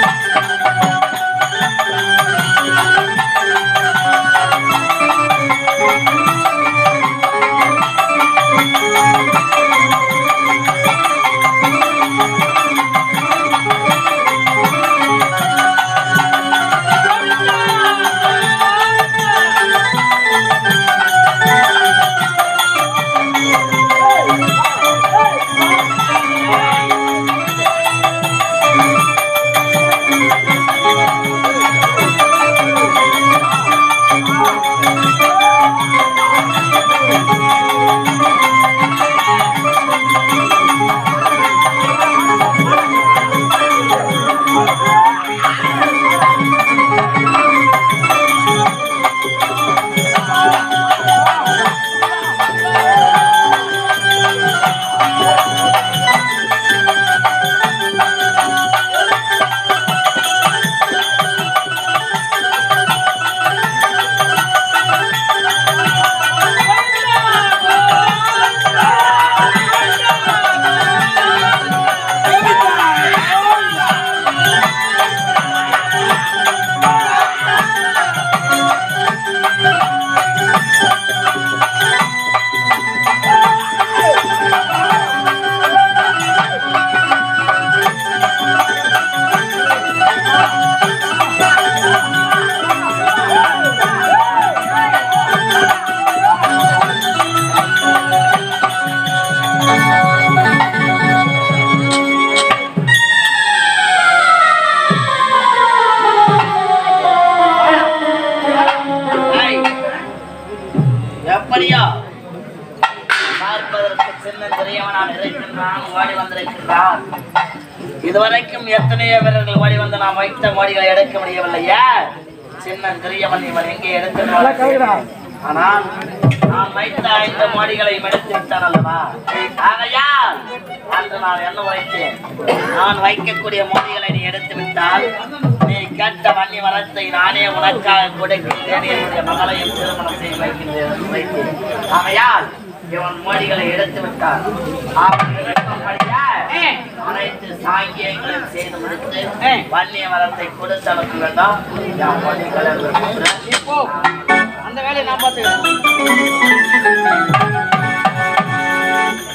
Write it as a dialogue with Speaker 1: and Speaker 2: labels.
Speaker 1: இதுவரைக்கும் எத்தனையோ வீரர்கள் ஓடி வந்து நாம் வைத்த மோடிகளை எடுக்க முடியவில்லையா? சின்ன பெரியவன் இவன் எங்கே எடுத்து ஆனால் நான் வைத்த 5 மோடிகளை எடுத்து விட்டான் அல்லவா? ஆகையால் அன்று நான் என்ன வைத்தேன், நான் வைக்கக்கூடிய மோடிகளை நீ எடுத்து விட்டால் நீ கேட்ட வன்னி வரத்தை நானே உனக்காக கொடுக்கின்றேன். என்னுடைய மகளையும் திருமணம் செய்து வைக்கின்றேன். ஆகையால் இவன் மோடிகளை எடுத்து விட்டான். அனைத்து சாங்கியங்களையும் செய்து முடித்து வன்னிய வரத்தை கொடுத்து அனுப்ப வேண்டாம். அந்த வேலையை நான் பார்த்துக்கிறேன்.